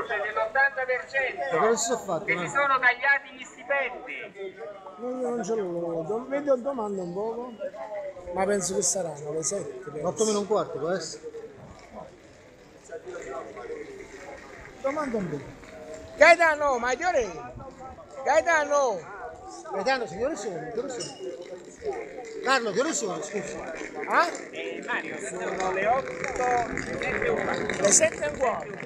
portavoce dell'80% che si sono tagliati gli stipendi. No, io non ce l'ho, vedo domanda un poco, ma penso che saranno le 7. 8 meno un quarto, può essere? Domanda un po'. Gaetano, maggiore! Gaetano! Gaetano, signore sono, che ore sono? Carlo, che ore sono, scusa? Ah? Mario, sono le 8 e 1. Le 7 e un quarto.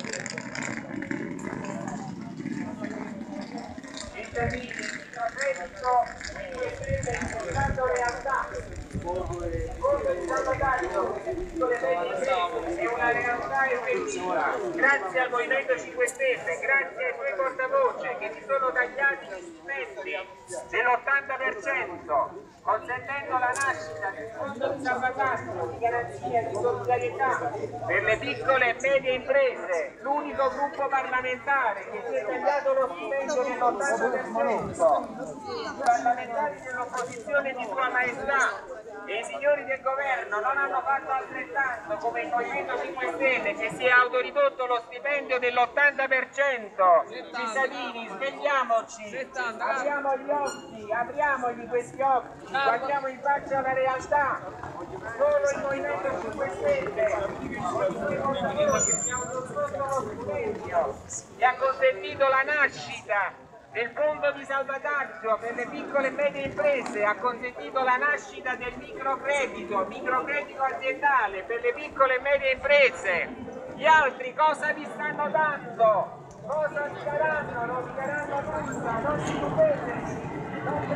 Cittadini, microcredito, portando realtà. Conto di salvataggio, piccole medie imprese, è una realtà effettiva. Grazie al Movimento 5 Stelle, grazie ai suoi portavoce che si sono tagliati gli stipendi dell'80%, consentendo la nascita di un fondo di salvataggio, di garanzia, di solidarietà per le piccole e medie imprese, l'unico gruppo parlamentare che si è tagliato lo stipendio dell'80%, i parlamentari dell'opposizione di Sua Maestà e i signori del governo non hanno fatto altrettanto come il Movimento 5 Stelle che si è autoridotto lo stipendio dell'80%. Cittadini, svegliamoci, apriamo gli occhi, apriamogli questi occhi, guardiamo in faccia la realtà. Solo il Movimento 5 Stelle, che si è autoridotto lo stipendio e ha consentito la nascita del fondo di salvataggio per le piccole e medie imprese, ha consentito la nascita del microcredito aziendale per le piccole e medie imprese. Gli altri cosa vi stanno dando? Cosa vi daranno? Non vi daranno nulla, non si stupetevi, non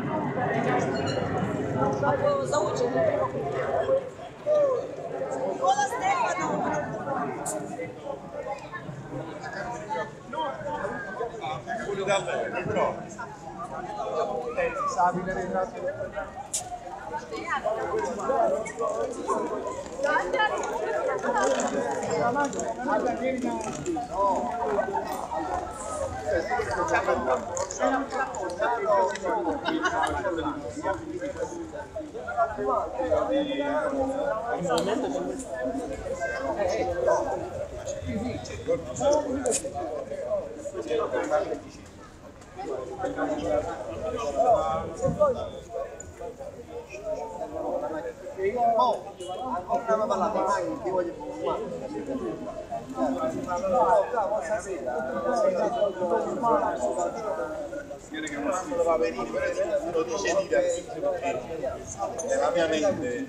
va a venire, però uno dice di nella mia mente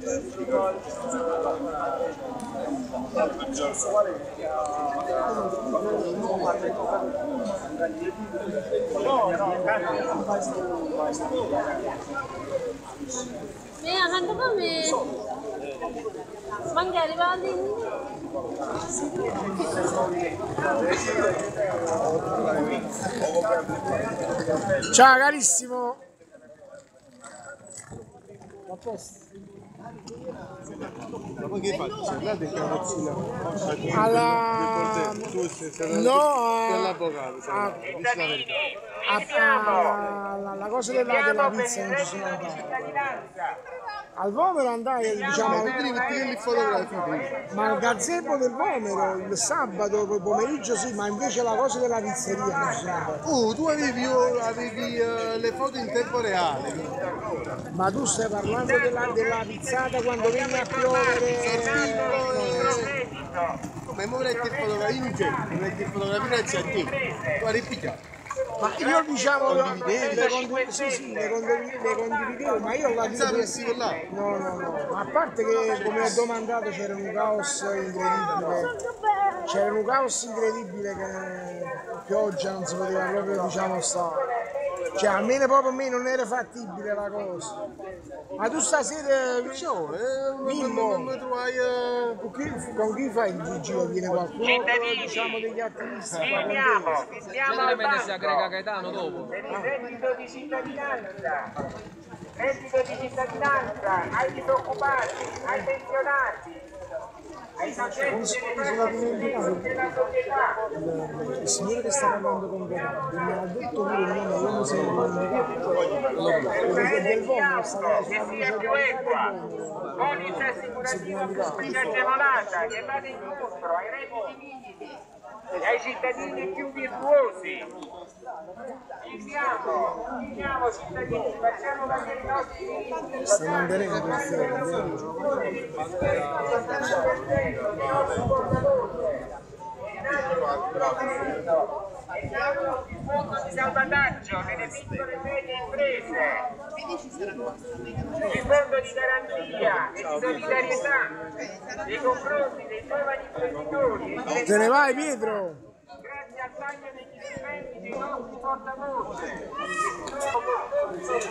l'altro giorno hanno come mangiare valli. Ciao carissimo. A posto. ma poi che fate? Se andate in carrozzina Alla... all'avvocato la cosa della pizza non ci sono andato. Al Vomero andai, diciamo, ma al gazebo del Vomero il sabato pomeriggio sì, ma invece la cosa della pizzeria non ci sono andato. tu avevi le foto in tempo reale. Ma tu stai parlando della pizzata quando viene a piovere? Come muoverete il fotografia in genere, muoverete il fotografia a te, tu hai ripiccato. Ma io diciamo le condividevo, ma io la dico no, ma a parte che come ho domandato c'era un caos incredibile, che pioggia non si poteva proprio diciamo stare. Cioè almeno proprio a me non era fattibile la cosa. Ma tu stasera Mimmo, con chi fai il giro? Viene qualcuno diciamo degli attivisti? Firmiamo al banco. Si aggrega Gaetano dopo. Per il reddito di cittadinanza ai disoccupati, ai pensionati, ai soggetti della società. Il signore che sta parlando con me mi ha detto pure il nome, io non so il nome del Vomero, che sia più equa, polizza assicurativa pubblica agevolata, che vada incontro ai redditi minimi e ai cittadini più virtuosi. Viviamo cittadini, facciamo valere i nostri diritti. Sta mantenendo il il fondo di salvataggio delle piccole e medie imprese, il fondo di garanzia e di solidarietà nei confronti dei giovani imprenditori. Te ne vai, Pietro? Grazie al taglio degli stipendi dei nostri portavoce.